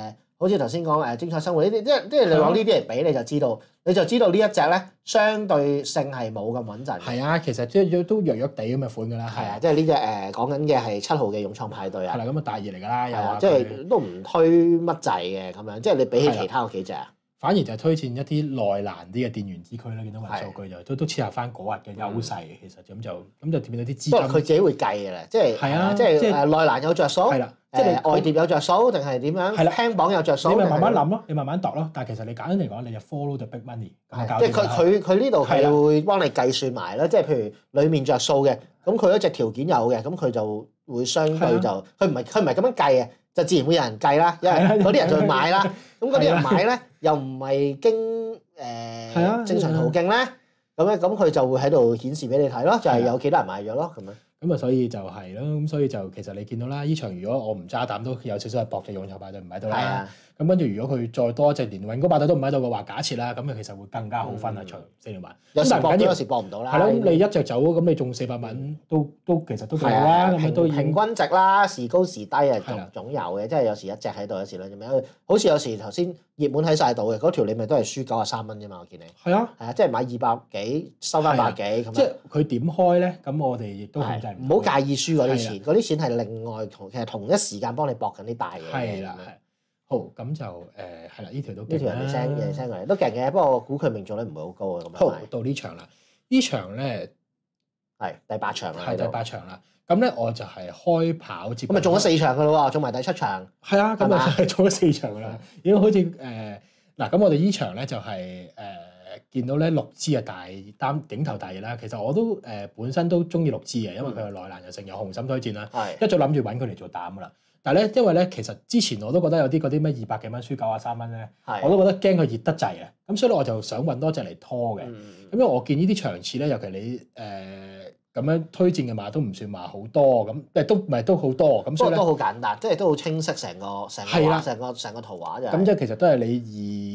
好似頭先講精彩生活呢啲，即係你攞呢啲嚟比，你就知道呢一隻咧相對性係冇咁穩陣。
係啊，其實即係都弱弱地咁嘅款㗎啦。
係啊，即係呢隻講緊嘅係7號嘅勇創派對啊。
係啦，咁啊大熱嚟㗎啦，又話
即係都唔推乜滯嘅咁樣，即係你比起其他嗰幾隻啊。
反而就係推薦一啲內欄啲嘅電源之區啦，見到雲數據就都切合翻嗰日嘅優勢，其實咁就變到啲資金。不過
佢自己會計嘅咧，即係內欄有着數，係啦，即係外碟有着數定係點樣？係啦，輕磅有着數。
你咪慢慢諗咯，你慢慢度咯。但係其實你簡單嚟講，你就 follow the big money。
即係佢呢度係會幫你計算埋啦，即係譬如裡面着數嘅，咁佢嗰隻條件有嘅，咁佢就會相對就佢唔係咁樣計嘅。就自然會有人計啦，因為嗰啲人就會買啦。咁嗰啲人買咧，又唔係經正常途徑咧，咁佢就會喺度顯示俾你睇咯，就係有幾多人買咗咯，咁樣。
咁啊，所以就係咯，咁所以就其實你見到啦，呢場如果我唔揸膽，都有少少係搏隻勇創派對唔喺度啦。咁跟住如果佢再多一隻連運嗰8隊都唔喺度嘅話，假設啦，咁其實會更加好分啊，場4連環。
有時搏到，有時搏唔到啦。
係咯，咁你一隻走，咁你中400蚊都其實都幾好啦。咁樣都
平均值啦，時高時低啊，總有嘅，即係有時一隻喺度，有時兩隻咩？好似有時頭先熱門喺晒度嘅嗰條，你咪都係輸93蚊啫嘛，我見你。係啊，即係買200幾收翻100幾咁。
即係佢點開咧？咁我哋亦都控制唔到。
唔好介意輸嗰啲錢，嗰啲錢係另外其實同一時間幫你搏緊啲大嘢。係啦，係。
好，咁就係啦，呢條都
呢條人哋 send 過嚟都勁嘅，不過我估佢命中率唔會好高嘅咁樣。
好，到呢場啦，呢場咧
係第8場啦，
係第8場啦。咁咧我就係開跑接。
咁咪中咗4場㗎咯喎，中埋第7場。
係啊，咁啊中咗4場㗎啦，已經好似嗱，咁我哋呢場咧就係見到咧6支啊大頂頭大熱啦。其實我都本身都中意6支嘅，因為佢係內欄又成有紅心推薦啦，一早諗住揾佢嚟做膽㗎啦。但係咧，因為咧，其實之前我都覺得有啲嗰啲咩200幾蚊輸93蚊咧，我都覺得驚佢熱得滯啊。咁所以咧，我就想揾多隻嚟拖嘅。咁因為我見呢啲場次咧，尤其你咁樣推薦嘅馬都唔算話好多，咁都唔係都好多。咁所以咧都
好簡單，即係都好清晰成個圖畫就。
咁即係其實都係你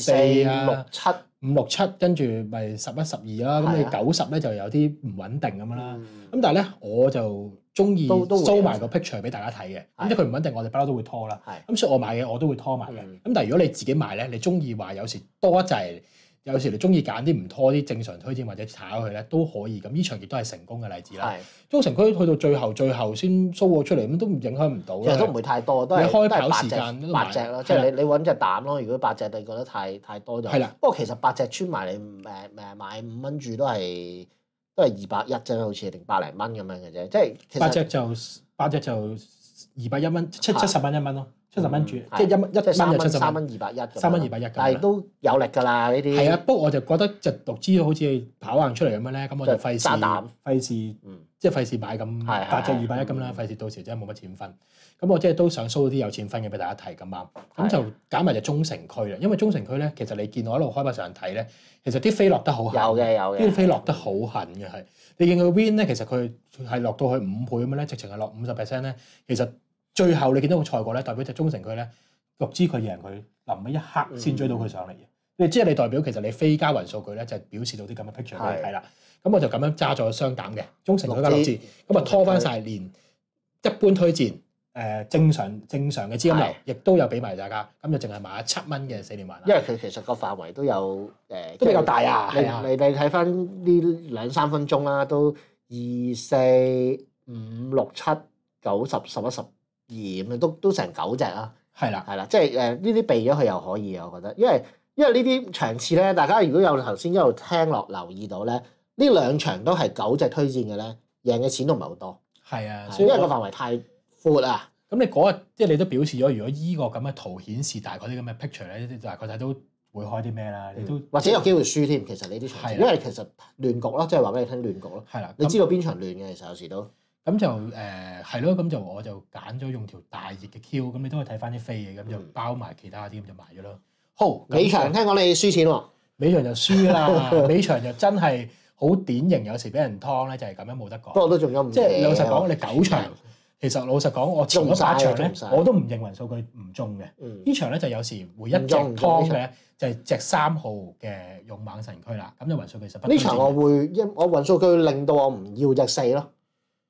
2、4、6、7、5、6、7，跟住咪11、12啦。咁你90咧就有啲唔穩定咁樣啦。咁但係咧，我就中意 show 埋個 picture 俾大家睇嘅，咁即係佢唔穩定，我哋不嬲都會拖啦。咁所以我買嘅我都會拖埋嘅。咁但係如果你自己買咧，你中意話有時多一滯，有時你中意揀啲唔拖啲正常推薦或者炒佢咧都可以。咁呢場亦都係成功嘅例子啦。中城區去到最後先 show 我出嚟，咁都影響唔到。
其實都唔會太多，都係
開跑時間
8隻咯，即係你揾隻膽咯。如果8隻你覺得太多就係啦。不過其實8隻穿埋你買5蚊注都係210啫，好似定百零蚊咁樣嘅啫。即係其實
8隻就210蚊，70蚊1蚊咯，70蚊注，即係1蚊就
3蚊210，3蚊
210。
但係都有力㗎啦呢啲。
係啊，不過我就覺得就獨資好似跑硬出嚟咁樣咧，咁我就費事，即係費事買咁8隻210咁啦，費事到時真係冇乜錢分。咁我即係都想 show 啲有錢分嘅俾大家睇咁啱。咁就揀埋隻中城區啦，因為中城區咧，其實你見我一路開跑上睇咧，其實啲飛落得好狠。有嘅，啲飛落得好狠嘅係。你見佢 win 咧，其實佢係落到去5倍咁樣咧，直情係落50% 咧。其實最後你見到個賽果咧，代表隻中城區咧，6支佢贏佢臨尾一刻先追到佢上嚟嘅。即係你代表其實你飛加雲數據咧，就係表示到啲咁嘅 picture 俾你睇啦。咁我就咁樣揸咗雙膽嘅中城區加6支，咁啊拖翻晒連一般推薦正常嘅資金流，亦都有俾埋大家。咁就淨係買7蚊嘅4連環。
因為佢其實個範圍都有
都比較大啊。
你睇翻呢2-3分鐘啦，都2、4、5、6、7、9、10、11、12咁樣，都成9隻啦。係啦，即係呢啲避咗佢又可以啊，我覺得，因為呢啲場次咧，大家如果有頭先一路聽落留意到咧，呢2場都係9隻推薦嘅咧，贏嘅錢都唔係好多。係啊，因為個範圍太闊啊。
咁你嗰日即係你都表示咗，如果依個咁嘅圖顯示大概啲咁嘅 picture 咧，大概睇到會開啲咩啦？你都
或者有機會輸添。其實呢啲場次，因為其實亂局咯，即係話俾你聽亂局咯。係啦，你知道邊場亂嘅，其實有時都。
咁就係咯，咁就我就揀咗用條大熱嘅 Q，咁你都可以睇翻啲飛嘅，咁就包埋其他啲，咁就買咗咯。好，
尾場聽講你輸錢喎，
尾場就輸啦，尾場就真係好典型，有時俾人劏咧就係咁樣冇得講。
不過都仲有唔
即係老實講，你9場，其實老實講，我前嗰8場咧，我都唔認為數據唔中嘅。呢場咧就有時會一隻劏嘅，就係隻3號嘅勇猛神區啦。咁就雲數據實不。
呢場我雲數據令到我唔要隻4咯。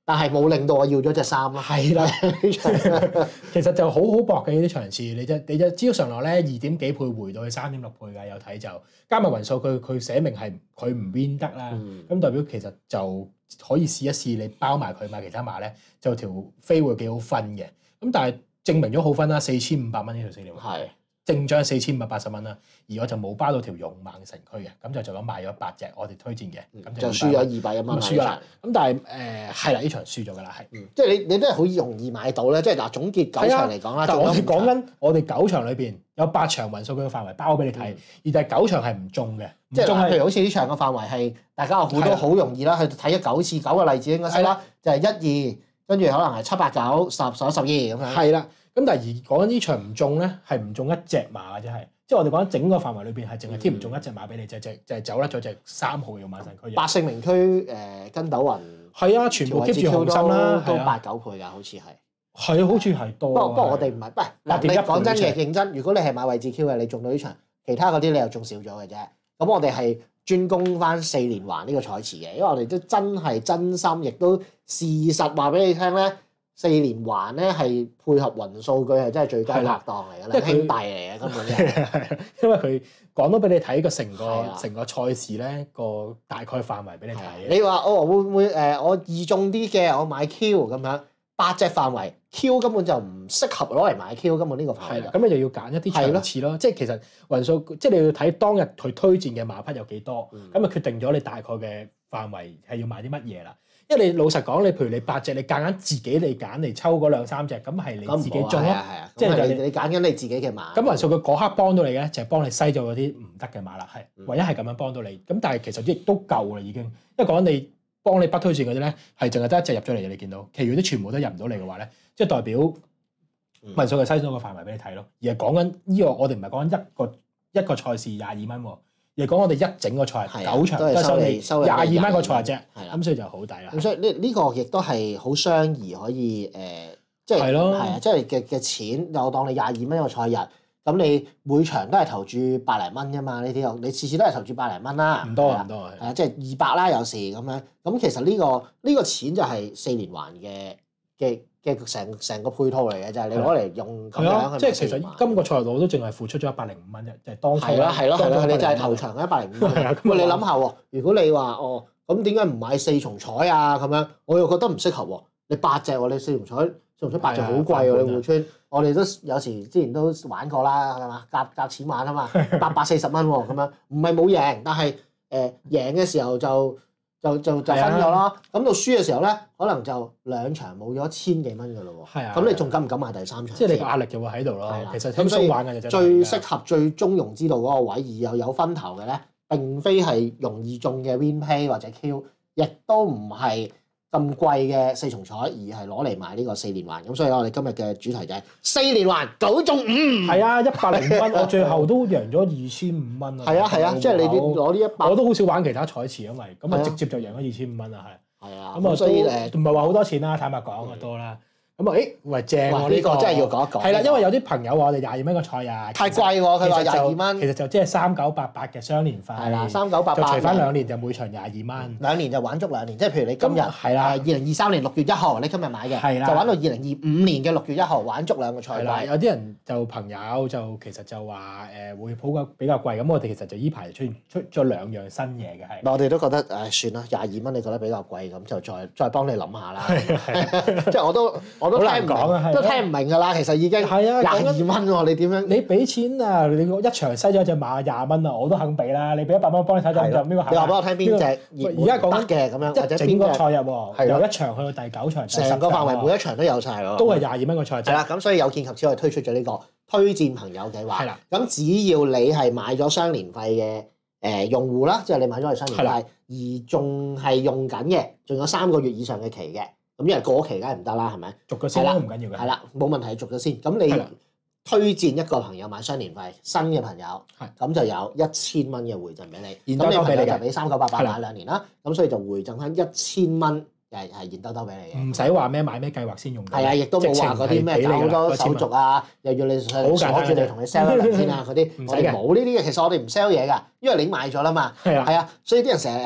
但係冇令到我要咗隻衫咯。
係啦，其實就好好搏嘅呢啲場次，你就只要上落咧2點幾倍回到去3.6倍㗎，有睇就加埋雲數佢寫明係佢唔 win 得啦，咁代表其實就可以試一試你包埋佢買其他馬咧，就條飛會幾好分嘅。咁但係證明咗好分啦，4500蚊呢條4年環。正獎4580蚊啦，而我就冇包到條勇猛城區嘅，咁就咁賣咗8隻，我哋推薦嘅，咁
就輸咗201蚊。
輸啦，咁但係係啦，呢場輸咗㗎啦，係。
即係你都係好容易買到咧，即係嗱總結9場嚟講啦。
但我哋講緊我哋9場裏邊有8場雲數據嘅範圍包俾你睇，而但係9場係唔中嘅，
即係譬如好似呢場嘅範圍係大家好多好容易啦，去睇咗9次9嘅例子應該識啦，就係1、2，跟住可能係7、8、9、10、11、12咁樣。
係啦，咁但係而講緊呢場唔中咧，係唔中一隻馬嘅啫係。即係我哋講整個範圍裏邊係淨係貼唔中一隻馬俾你，就係走甩咗隻3號嘅勇猛城區。
8勝名區跟斗雲
係啊，全部 keep 住紅心啦，
都8、9倍㗎，好似係。
係啊，好似係多。
不過我哋唔係，嗱你講真嘅認真，如果你係買位置 Q 嘅，你中到呢場，其他嗰啲你又中少咗嘅啫。咁我哋係專攻翻4連環呢個賽次嘅，因為我哋都真係真心，亦都事實話俾你聽咧。4連環咧係配合雲數據係真係最佳拍檔嚟㗎啦，兄弟嚟嘅根本就係，
因為佢講到俾你睇個成個賽事咧個大概範圍俾你睇。
你話會唔會我易中啲嘅我買 Q 咁樣8隻範圍 Q 根本就唔適合攞嚟買 Q，根本呢個範圍。係啦，咁你就要揀一啲場次咯，即係其實雲數即係你要睇當日佢推薦嘅馬匹有幾多，咁就決定咗你大概嘅範圍係要買啲乜嘢啦。因為你老實講，你譬如你8隻，你夾硬自己嚟揀嚟抽嗰2、3隻，咁係你自己中咯。 即係你揀緊你自己嘅馬。
咁雲數佢嗰刻幫到你嘅，就係幫你篩咗嗰啲唔得嘅馬啦，係唯一係咁樣幫到你。咁但係其實亦都夠啦已經，因為講緊你幫你不推薦嗰啲咧，係淨係得一隻入咗嚟嘅，你見到，其餘啲全部都入唔到嚟嘅話咧，即係代表雲數佢篩咗個範圍俾你睇咯。而係講緊呢個，我哋唔係講緊一個賽事22蚊喎。而講我哋一整個賽9場都係收你22蚊個賽啫，咁所以就好抵啦。
咁所以呢個亦都係好相宜可以即係係啊，即係嘅錢又當你22蚊一個賽日，咁你每場都係投注百零蚊啫嘛，呢啲你次次都係投注百零蚊啦，
唔多唔多
係啊，即係200啦有時咁樣。咁其實呢個錢就係4連環嘅成個配套嚟嘅，就係你攞嚟用咁樣。
即係其實今個賽季我都淨係付出咗105蚊啫，就係當初。
係咯，你就係頭場105蚊。咁你諗下喎，如果你話咁點解唔買4重彩啊？咁樣我又覺得唔適合喎。你8隻喎，你4重彩8隻好貴喎，你互村。我哋都有時之前都玩過啦，係嘛？夾錢玩啊嘛，840蚊喎，咁樣唔係冇贏，但係贏嘅時候就分咗咯。咁到輸嘅時候咧，可能就2場冇咗1000幾蚊㗎咯喎。係啊。咁你仲敢唔敢買第3場？
即係你個壓力就會喺度咯。其實輕鬆玩嘅就
最適合最中庸之道嗰個位，而又有分頭嘅咧，並非係容易中嘅 Win Pay 或者 Q， 亦都唔係咁貴嘅4重彩，而係攞嚟買呢個4連環。咁所以我哋今日嘅主題就係4連環9中5。係啊
，105蚊，我最後都贏咗2500蚊啊！
係啊，即係你攞呢100，
我都好少玩其他彩池，因為咁啊直接就贏咗2500蚊啊，係。係啊，
咁啊所以
唔係話好多錢啦，坦白講啊多啦。咁啊，喂正喎
呢個真係要講一講。
係啦，因為有啲朋友話我哋22蚊個賽啊，
太貴喎，佢話22蚊。
其實就即係3988嘅雙年費。係啦
，3988。
就除翻2年就每場22蚊。
2年就玩足2年，即係譬如你今日
係啦
，2023年6月1號你今日買嘅，係啦，就玩到2025年嘅6月1號玩足2個賽季。係啦，
有啲人就朋友就其實就話會比較貴，咁我哋其實就依排出咗2樣新嘢嘅係。
我哋都覺得算啦，22蚊你覺得比較貴，咁就再幫你諗下啦。即係我都聽唔明，都聽唔明㗎啦。其實已經22蚊喎，你點樣？
你俾錢啊！你一場篩咗隻馬20蚊啊，我都肯俾啦。你俾100蚊幫你睇咗就邊個肯？
你話俾我聽邊隻？
而家講緊
嘅咁樣，或者
整個賽日喎，由1場去到第9場，
成個範圍每一場都有晒喎。
都係22蚊個賽。係
啦，咁所以有見及此，我哋推出咗呢個推薦朋友計劃。係啦，咁只要你係買咗雙年費嘅用戶啦，即係你買咗係雙年費，而仲係用緊嘅，仲有3個月以上嘅期嘅。咁因為過期梗係唔得啦，係咪？
續咗先都唔緊要嘅。
係啦，冇問題，續咗先。咁你推薦一個朋友買雙年費，新嘅朋友，咁就有1000蚊嘅回贈俾你。咁你朋友就俾3988買2年啦。咁所以就回贈翻1000蚊，係現兜兜俾你嘅。
唔使話咩買咩計劃先用。
係啊，亦都冇話嗰啲咩搞好多手續啊，又要你鎖住你同你 sell 一輪先啊嗰啲。我哋冇呢啲嘅，其實我哋唔 sell 嘢㗎，因為你買咗啦嘛。係啊，所以啲人成日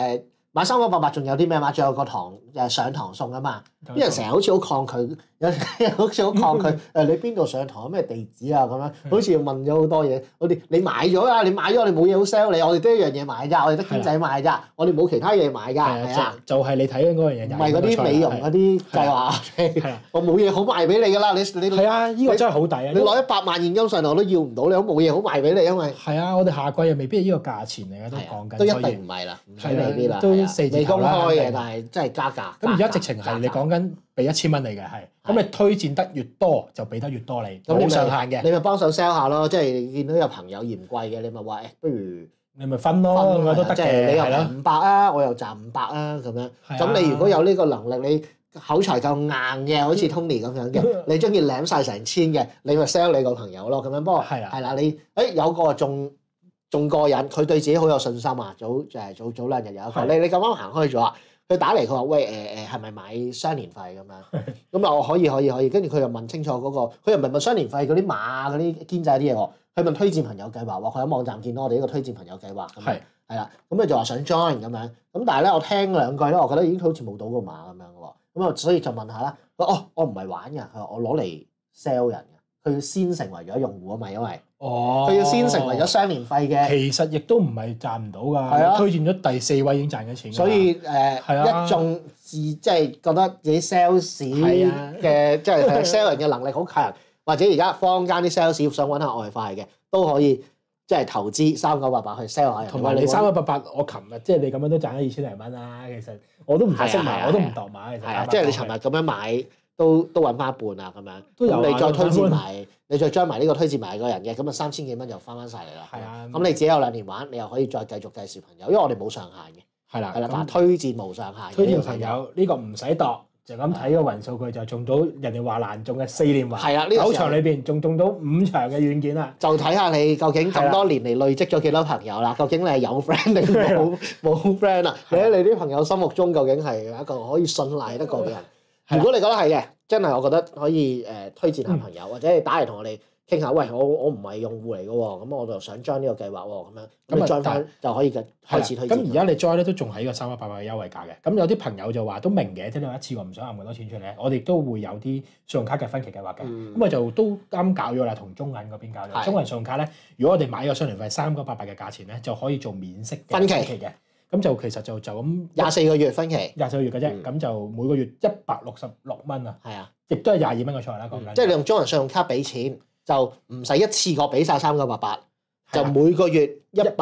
買3988仲有啲咩嘛？仲有個堂上堂送啊嘛！啲人成日好似好抗拒，有啲好似好抗拒你邊度上堂咩地址啊咁樣，好似問咗好多嘢。你買咗啊？你買咗我哋冇嘢好 sell 你，我哋得一樣嘢買咋，我哋得堅仔買咋，我哋冇其他嘢買㗎。係啊，
就係你睇緊嗰樣嘢，
唔係嗰啲美容嗰啲計劃。我冇嘢好賣俾你㗎啦，你係
啊，呢個真係好抵啊！
你攞100萬現金上嚟我都要唔到，你都冇嘢好賣俾你，因為
係啊，我哋下季又未必係呢個價錢嚟嘅，都講緊，
都一定唔係啦，唔使你啲啦，
都4字頭啦，
未公開嘅，但係真係加價。
咁而家直情係你講緊俾1000蚊你嘅係，咁你推薦得越多就俾得越多你，冇上限嘅。
你咪幫手 sell 下咯，即係見到有朋友嫌貴嘅，你咪話不如
你咪分咯，我都得嘅。
你又賺500啊，我又賺500啊，咁樣。咁你如果有呢個能力，你口才夠硬嘅，好似 Tony 咁樣嘅，你中意舐晒成千嘅，你咪 sell 你個朋友咯，咁樣。不過係啦，你有個仲過癮，佢對自己好有信心啊！早2日有一個，你咁啱行開咗啊！佢打嚟，佢話：喂係咪買雙年費咁樣？咁啊，我可以。跟住佢又問清楚嗰個，佢又唔係問雙年費嗰啲碼嗰啲堅仔啲嘢喎，佢問推薦朋友計劃喎。佢喺網站見到我哋呢個推薦朋友計劃咁樣，係啦。咁佢就話想 join 咁樣。咁但係咧，我聽兩句咧，我覺得已經好似冇到個碼咁樣嘅喎。咁啊，所以就問下啦。我唔係玩㗎，佢話我攞嚟 sell 人嘅。佢要先成為咗用戶啊嘛，因為佢要先成為咗雙年費嘅。
其實亦都唔係賺唔到㗎，推薦咗第4位已經賺緊錢。
所以一眾即係覺得自己 sales 嘅即係 sell 人嘅能力好強，或者而家坊間啲 sales 想揾下外快嘅，都可以即係投資3988去 sell 下人。
同埋你3988，我琴日即係你咁樣都賺咗2000零蚊啦。其實我都唔識買，我都唔度買。其實
即係你尋日咁樣買都揾翻一半啊咁樣。咁你再推薦埋。你再將埋呢個推薦埋個人嘅，咁啊3000幾蚊就翻晒嚟啦。係啊，咁你自己有2年玩，你又可以再繼續介紹朋友，因為我哋冇上限嘅。係啦，但係推薦無上限。
推薦朋友呢個唔使度，就咁睇個雲數據就中到人哋話難中嘅4年環。係啦，9場裏邊仲中到5場嘅軟件啦。
就睇下你究竟咁多年嚟累積咗幾多朋友啦？究竟你係有 friend 定冇 friend 啊？你喺你啲朋友心目中究竟係一個可以信賴得過嘅人？如果你覺得係嘅，真係我覺得可以推薦下朋友，或者你打嚟同我哋傾下。喂，我唔係用戶嚟嘅喎，咁我就想將呢個計劃喎，咁你 join 翻就可以開始推薦。
咁而家你 join 咧都仲喺個3888嘅優惠價嘅。咁有啲朋友就話都明嘅，即係你一次過唔想揞咁多錢出嚟，我哋都會有啲信用卡嘅分期計劃嘅。咁我就都啱搞咗啦，同中銀嗰邊搞咗。中銀信用卡咧，如果我哋買個雙年費3988嘅價錢咧，就可以做免息嘅分期嘅。咁就其實就咁
24個月分期
，24個月嘅啫。咁就每個月166蚊啊。係啊，亦都係22蚊嘅菜啦。講緊
即係你用中銀信用卡俾錢，就唔使一次過俾晒3988，就每個月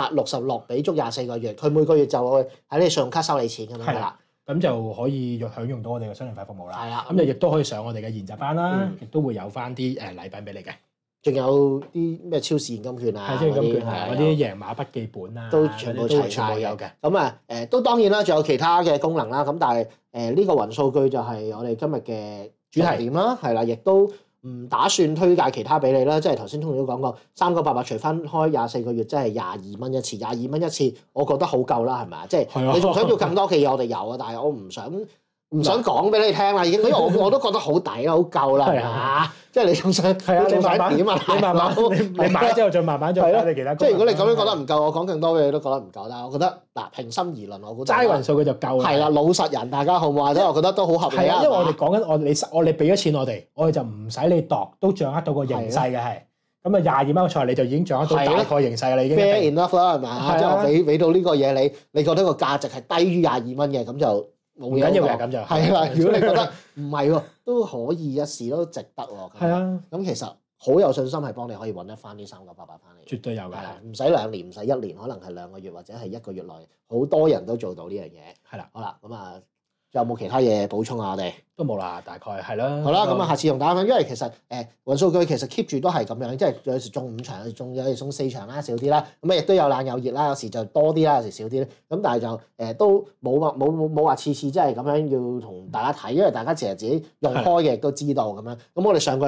166俾足24個月，佢每個月就會喺你信用卡收你錢咁樣㗎啦。
咁就可以享用到我哋嘅雙年費服務啦。
係啦，
咁就亦都可以上我哋嘅研習班啦，亦都會有翻啲禮品俾你嘅。
仲有啲咩超市現金券啊，
嗰啲贏馬筆記本啊，
都全部齊晒
有嘅。
咁啊都當然啦，仲有其他嘅功能啦。咁但係呢個雲數據就係我哋今日嘅主題點啦，係啦，亦都唔打算推介其他俾你啦。即係頭先Tony都講過，3988除翻開24個月，即係22蚊一次，22蚊一次，我覺得好夠啦，係咪啊？即係你仲想要更多嘅嘢，我哋有啊，但係我唔想講俾你聽啦，已經，因為我都覺得好抵啦，好夠啦，係嘛？即係你仲想點啊？你慢慢
你買之後再慢慢再睇你其他。
即係如果你咁樣覺得唔夠，我講更多嘅嘢都覺得唔夠。但係我覺得嗱，平心而論，我估
齋雲數據就夠啦。
係啦，老實人大家好唔好啊？即係我覺得都好合理啊。
因為我哋講緊我哋俾咗錢我哋就唔使你度，都掌握到個形勢嘅係。咁啊22蚊嘅菜你就已經掌握到大概形勢啦，已經。
Fair enough 啦，係嘛？即係我俾到呢個嘢你覺得個價值係低於22蚊嘅，咁就。冇緊要嘅，咁就係啦。如果你覺得唔係喎，都可以一試，都值得喎。係啊，咁其實好有信心係幫你可以揾得翻啲3988翻嚟。
絕對有㗎，
唔使2年，唔使1年，可能係2個月或者係1個月內，好多人都做到呢樣嘢。係啦，好啦，咁啊，仲有冇其他嘢補充啊？我哋
都冇啦，大概係啦。
好啦，咁啊，下次同大家分，因為其實雲數據其實 keep 住都係咁樣，即係有時中5場，有時中4場啦，少啲啦。咁啊，亦都有冷有熱啦，有時就多啲啦，有時少啲咧。咁但係就都冇話次次即係咁樣要同大家睇，因為大家其實自己用開嘅亦都知道咁樣。咁我哋上季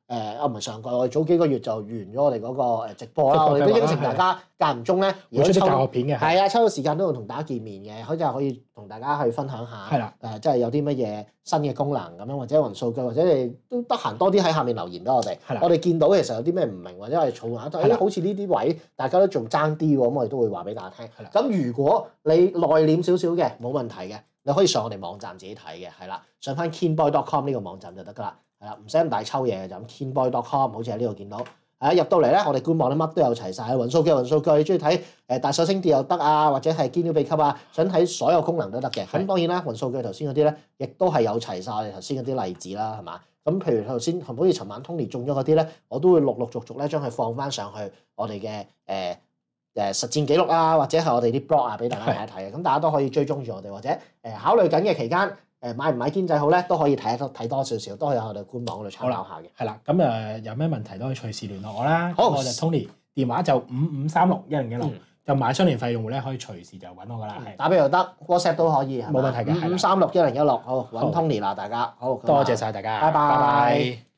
唔係上個，我哋早幾個月就完咗我哋嗰個直播啦。我哋都應承大家間唔中咧，
會出啲教學片嘅。
係啊，抽到時間都會同大家見面嘅，可以同大家去分享下。
係啦。
即係有啲乜嘢新嘅功能咁樣，或者雲數據，或者你都得閒多啲喺下面留言俾我哋。
係啦。
我哋見到其實有啲咩唔明，或者係儲下，好似呢啲位大家都仲爭啲喎，咁我哋都會話俾大家聽。係啦。咁如果你內斂少少嘅，冇問題嘅，你可以上我哋網站自己睇嘅，係啦，上翻 Keenboy.com 呢個網站就得㗎啦。係啦，唔使咁大抽嘢嘅，就咁 Keenboy.com，好似喺呢度見到。入到嚟咧，我哋官網咧乜都有齊晒，雲數據，你中意睇大手星跌又得啊，或者係堅料秘笈啊，想睇所有功能都得嘅。咁當然啦，雲數據頭先嗰啲咧，亦都係有齊晒我哋頭先嗰啲例子啦，係嘛？咁譬如頭先好似尋晚 Tony 中咗嗰啲咧，我都會陸續咧將佢放翻上去我哋嘅實戰記錄啊，或者係我哋啲 blog 啊，俾大家睇一睇嘅。咁大家都可以追蹤住我哋，或者考慮緊嘅期間。買唔買堅仔好咧，都可以睇多少少，都可以喺我哋官網嗰度參考下嘅。
係啦，咁有咩問題都可以隨時聯絡我啦。
好，
我就 Tony，電話就55361016，就買雙年費用戶咧可以隨時就揾我噶啦。
打俾又得 ，WhatsApp 都可以，
冇問題嘅。
55361016，好揾 Tony 啦，大家好，
多謝晒大家，
拜拜。